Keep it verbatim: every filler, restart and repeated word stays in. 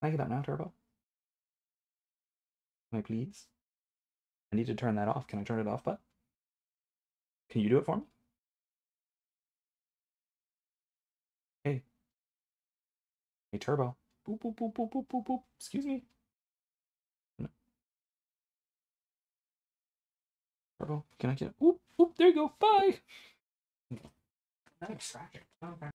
Can I get out now, Turbo? Can I please? I need to turn that off. Can I turn it off, bud? Can you do it for me? Hey. Hey, Turbo. Boop, boop, boop, boop, boop, boop, boop. Excuse me. No. Turbo, can I get... Oop, oop, there you go. Bye. Not extracting. Okay.